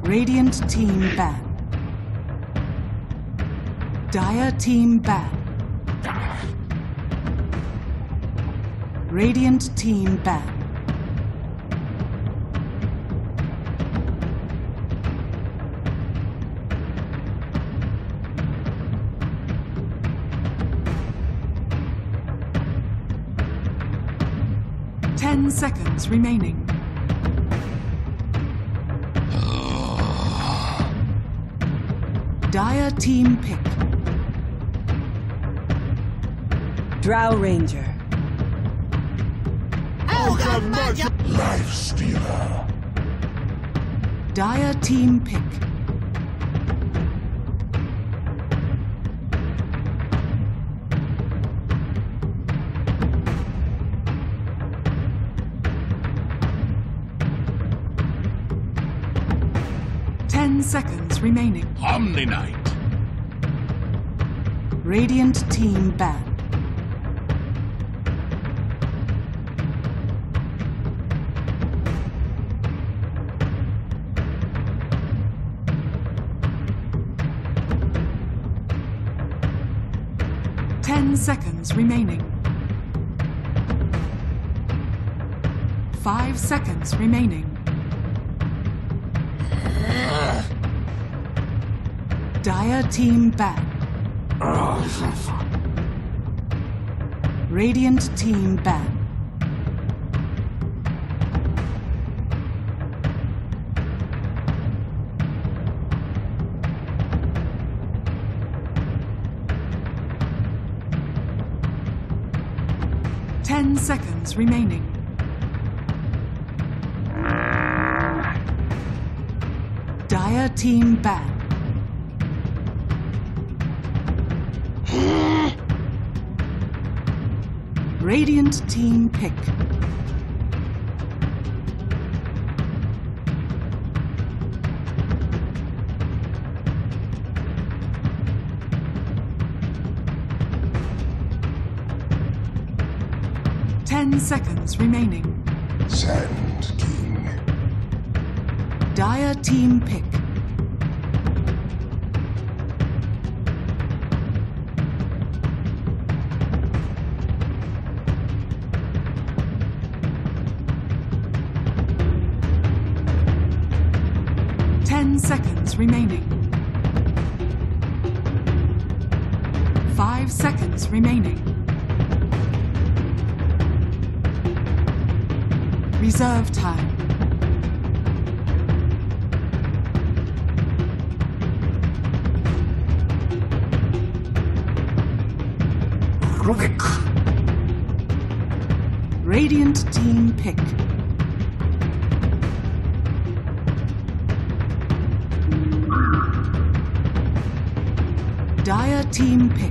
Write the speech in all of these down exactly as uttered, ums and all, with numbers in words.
Radiant team ban. Dire team ban. Radiant team ban. Ten seconds remaining. Dire team pick. Drow Ranger. Life Stealer. Dire team pick. Ten seconds remaining. Omni Knight. Radiant team ban. Ten seconds remaining. Five seconds remaining. Dire team ban. Radiant team ban. Ten seconds remaining. Dire team ban. Radiant team pick. Ten seconds remaining. Sand King. Dire team pick. Ten seconds remaining. Five seconds remaining. Reserve time. Quick. Radiant team pick. Dire team pick.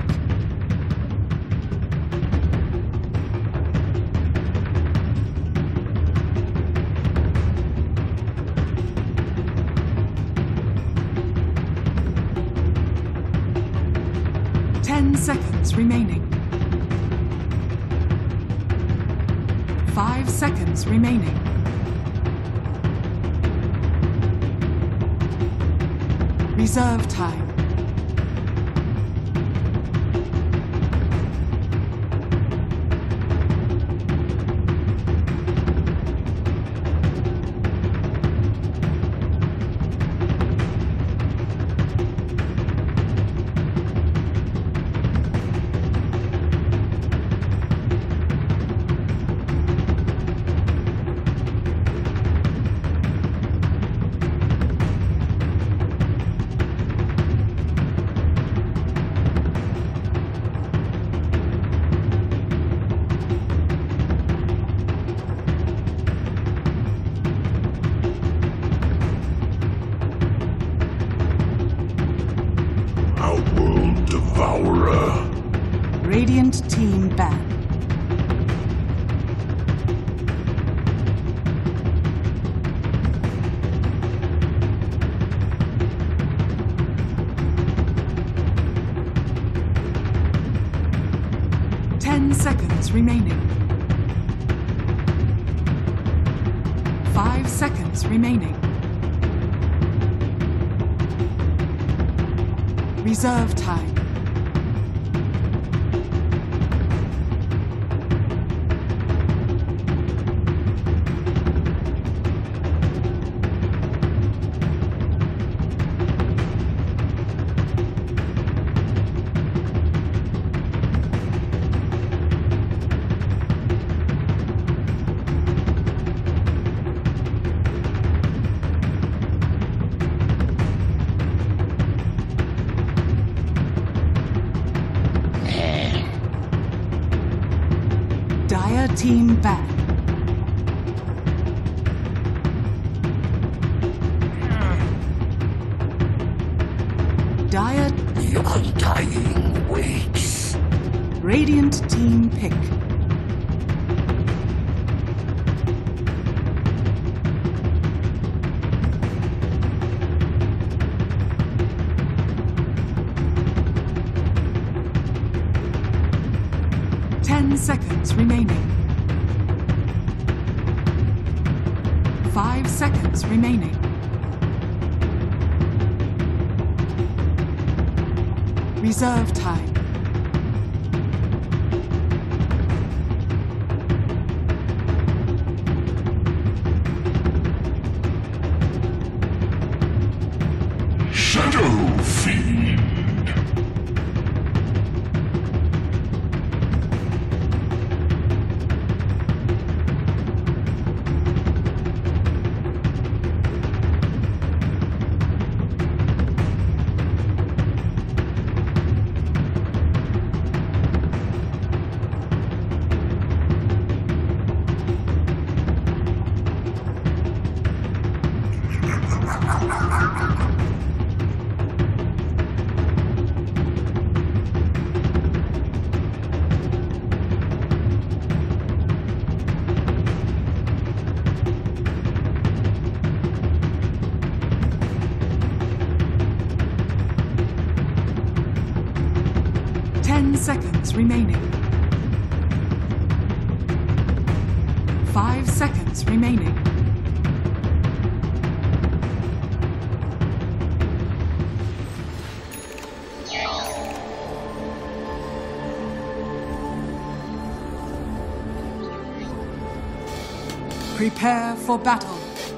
Ten seconds remaining. Five seconds remaining. Reserve time. Radiant team ban. Ten seconds remaining. Five seconds remaining. Reserve time. Dire team ban. Dire. The undying waits. Radiant team pick. Ten seconds remaining. Five seconds remaining. Reserve time. Shadow Fiend. Ten seconds remaining. Five seconds remaining. Prepare for battle.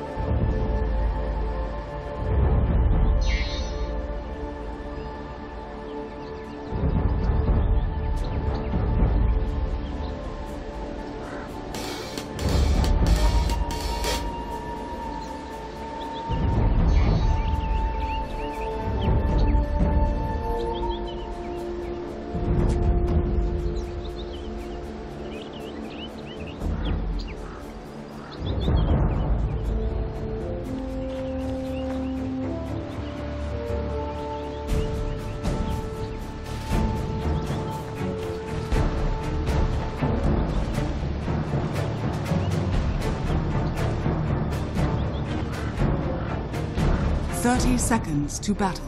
Thirty seconds to battle.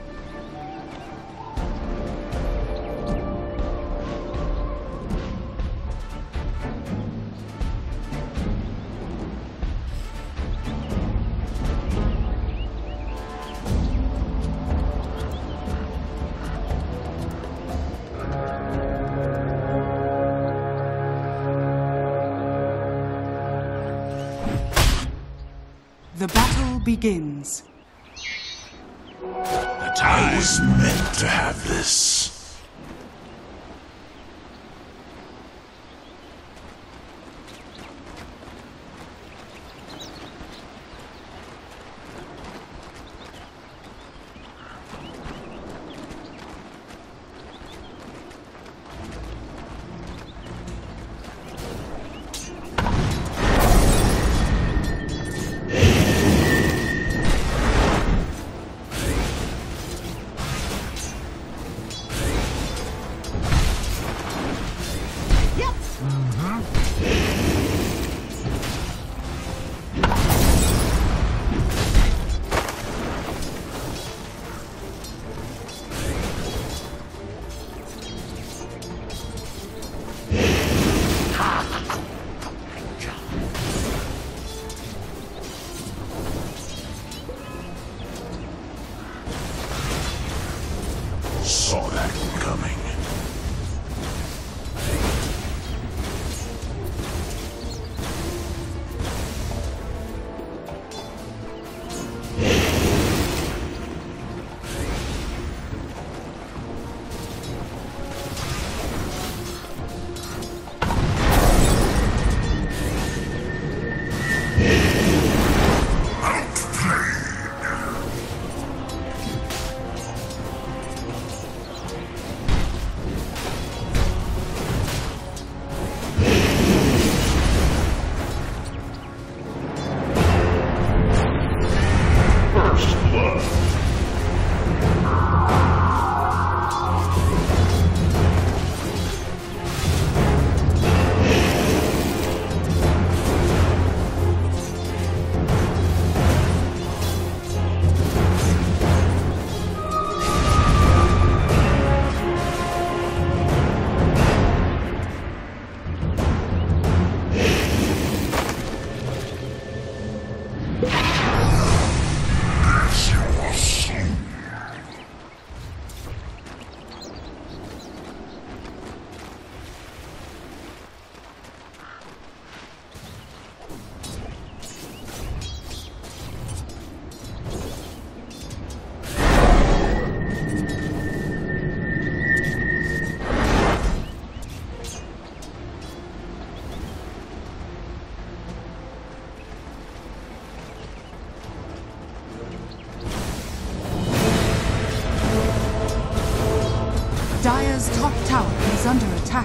The battle begins. I was meant to have this. Dire's top tower is under attack.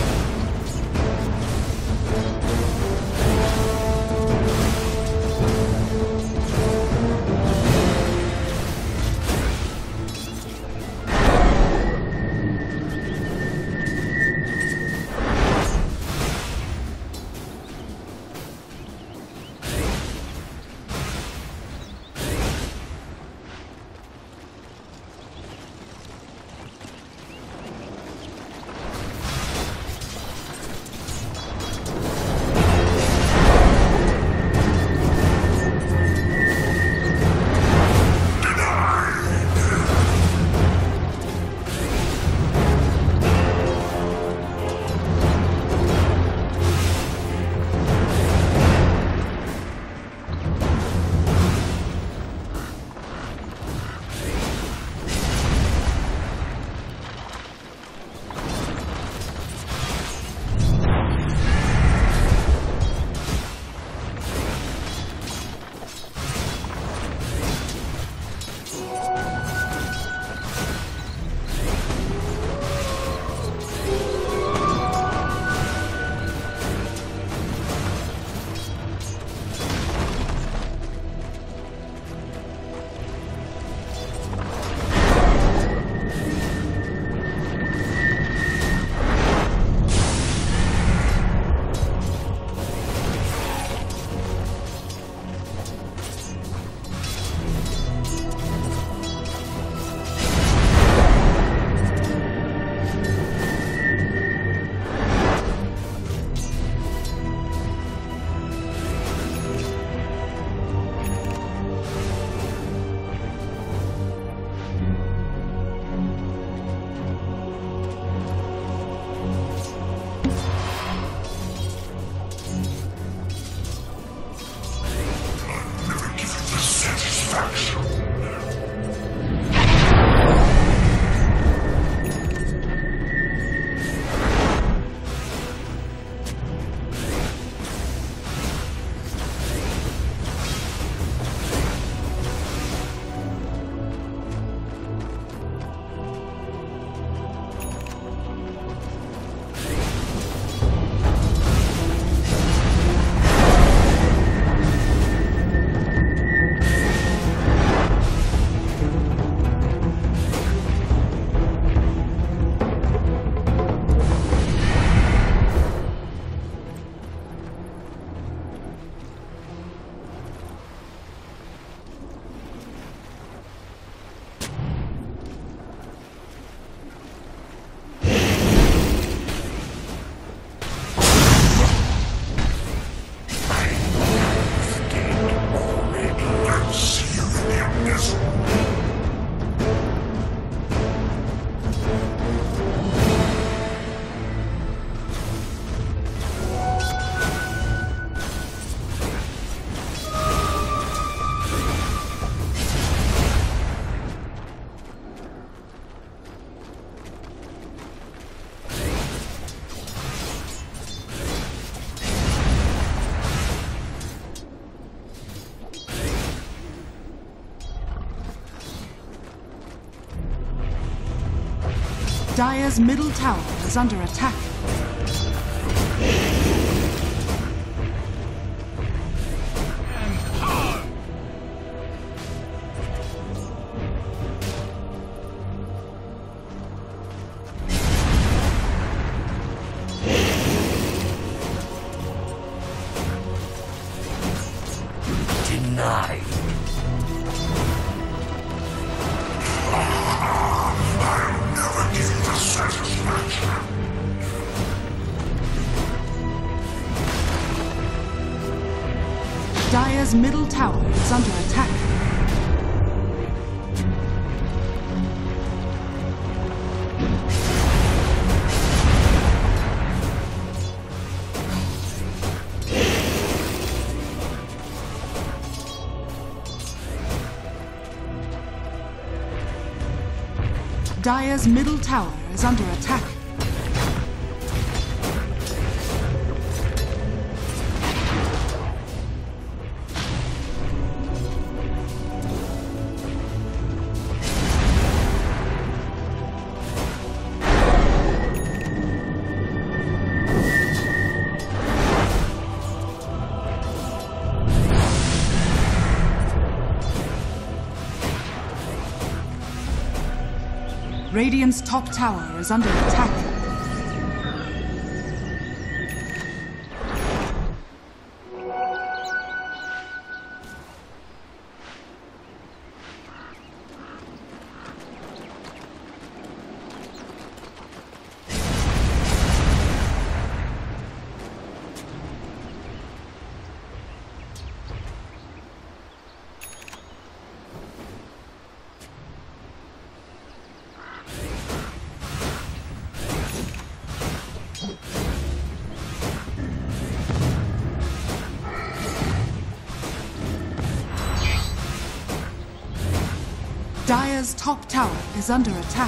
Dire's middle tower is under attack. Denied. Dire's middle tower is under attack. Dire's middle tower is under attack. Radiant's top tower is under attack. Dire's top tower is under attack.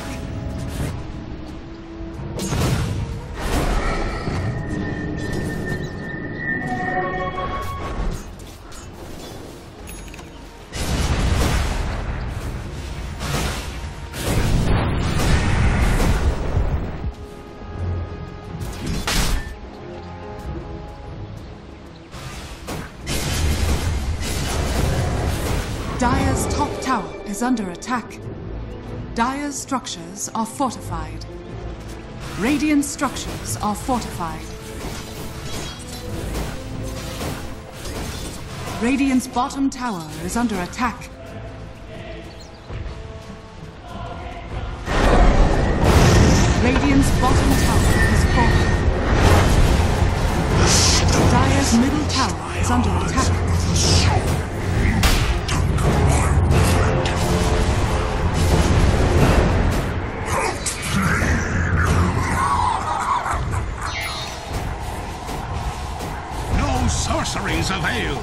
Dire's top tower is under attack. Dire's structures are fortified. Radiant structures are fortified. Radiant's bottom tower is under attack. Radiant's bottom tower is fallen. Dire's middle tower is under attack. Sorceries avail.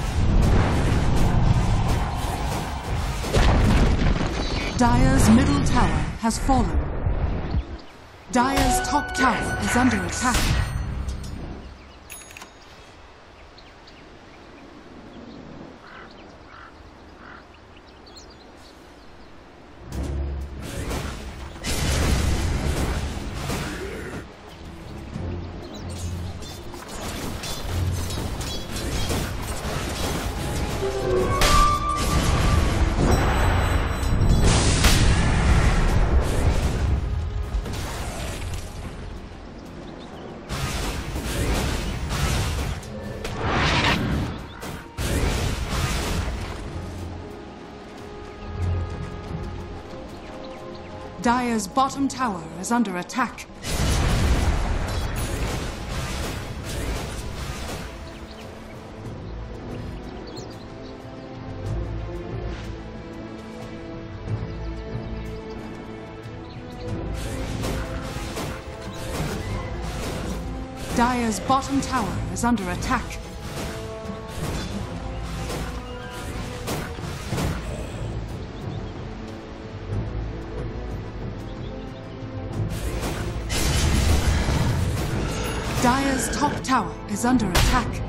Dire's middle tower has fallen. Dire's top tower is under attack. Dire's bottom tower is under attack. Dire's bottom tower is under attack. Dire's top tower is under attack.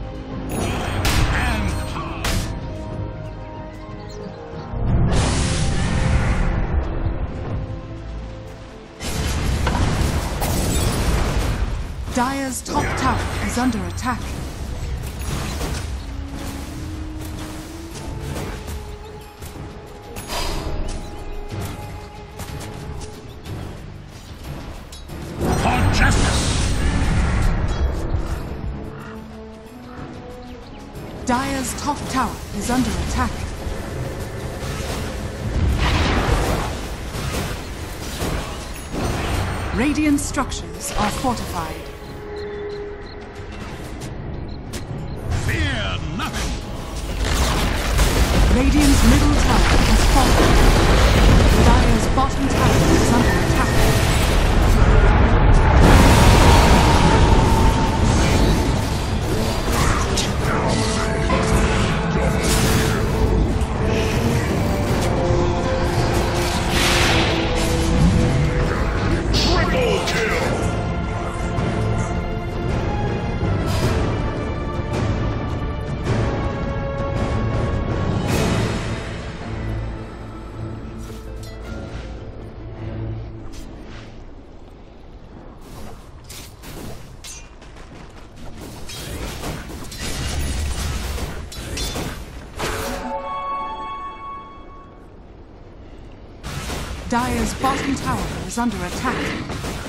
Dire's top tower is under attack. For justice! Dire's top tower is under attack. Radiant structures are fortified. Fear nothing! Radiant's middle tower has fallen. Dire's bottom tower is under attack. Dire's bottom tower is under attack.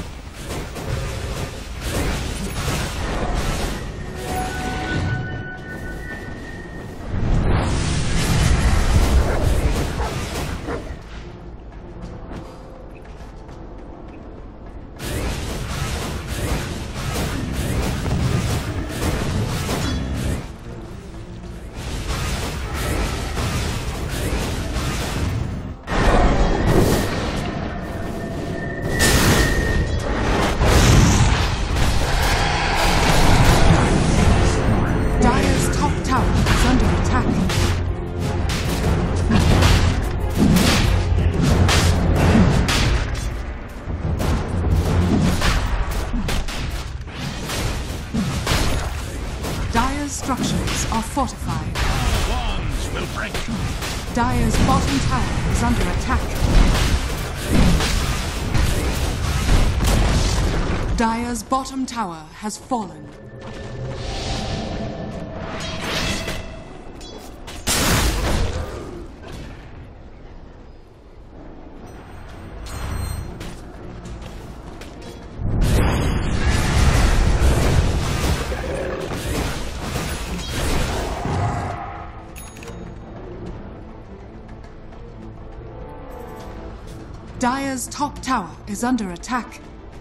Structures are fortified. Wands will break. Dire's bottom tower is under attack. Dire's bottom tower has fallen. Dire's top tower is under attack.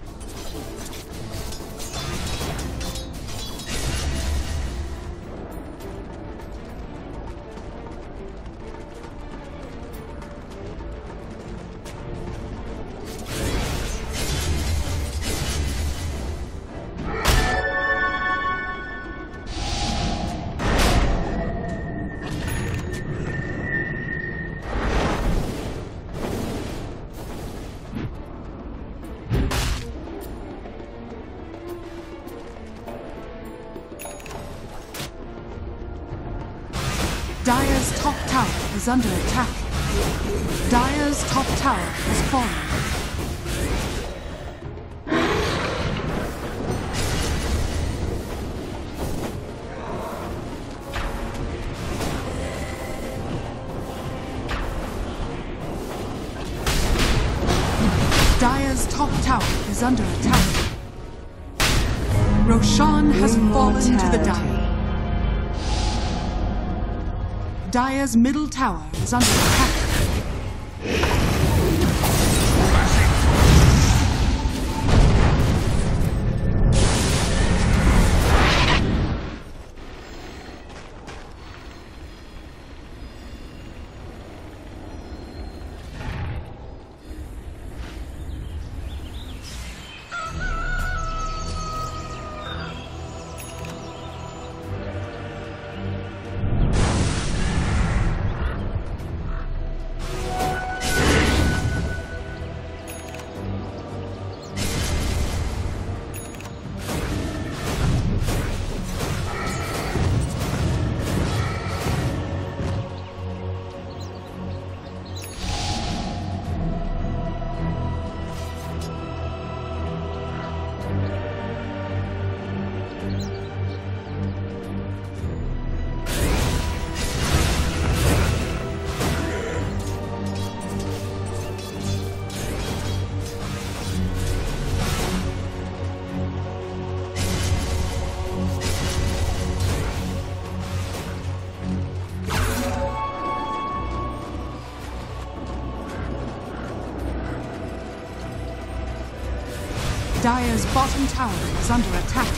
Dire's top tower is under attack. Dire's top tower has fallen. Dire's top tower is under attack. Roshan has fallen to the Dire. Dire's middle tower is under attack. Dire's bottom tower is under attack.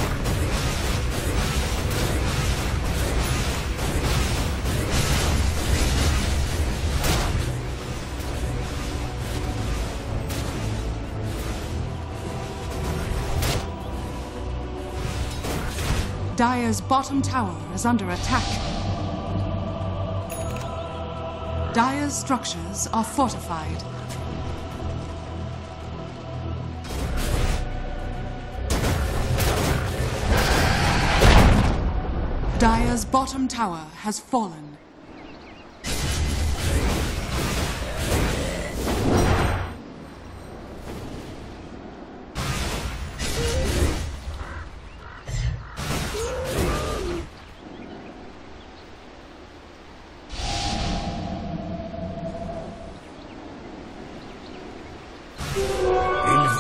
Dire's bottom tower is under attack. Dire's structures are fortified. Dire's bottom tower has fallen.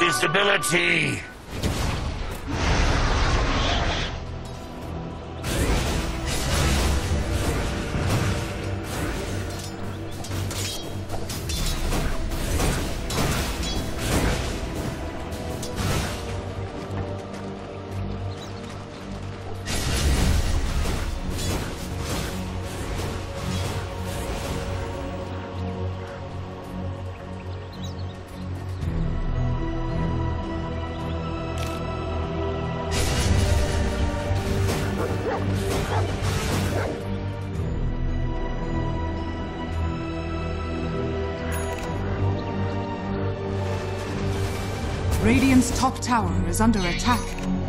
Invisibility! Radiant's top tower is under attack.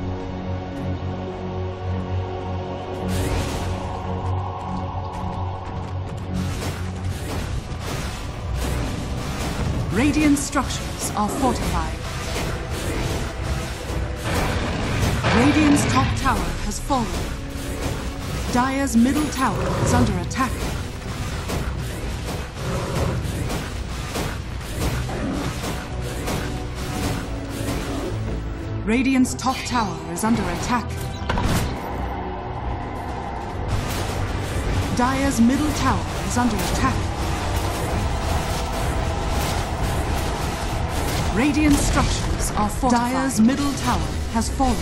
Radiant structures are fortified. Radiant's top tower has fallen. Dire's middle tower is under attack. Radiant's top tower is under attack. Dire's middle tower is under attack. Radiant structures are fortified. Dire's middle tower has fallen.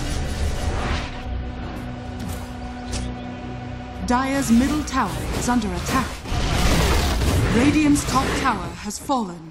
Dire's middle tower is under attack. Radiant's top tower has fallen.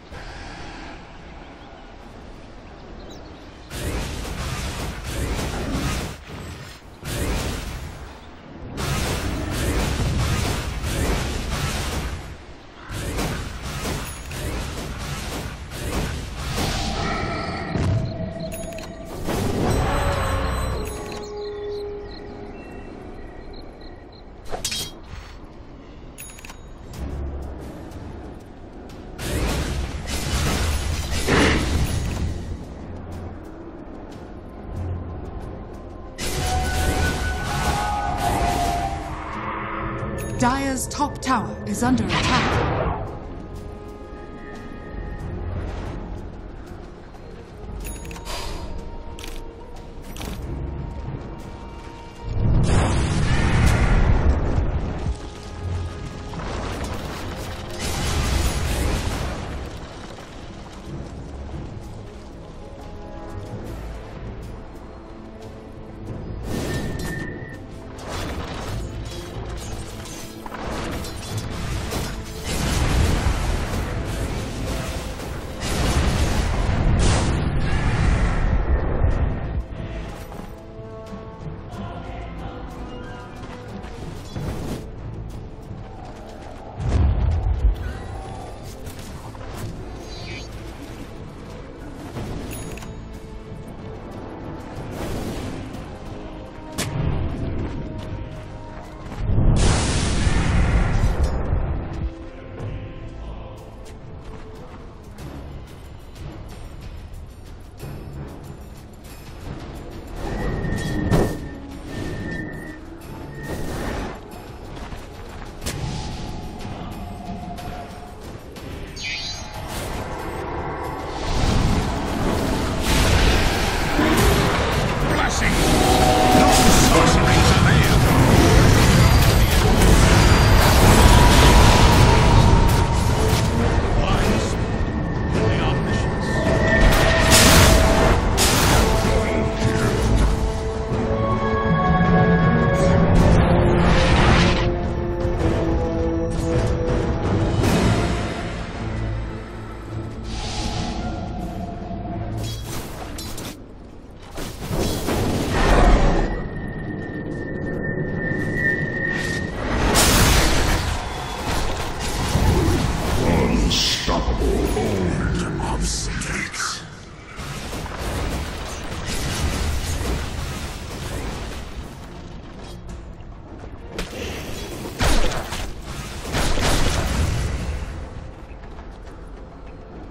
Dire's top tower is under attack.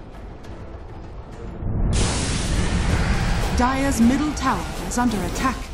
Dire's middle tower is under attack.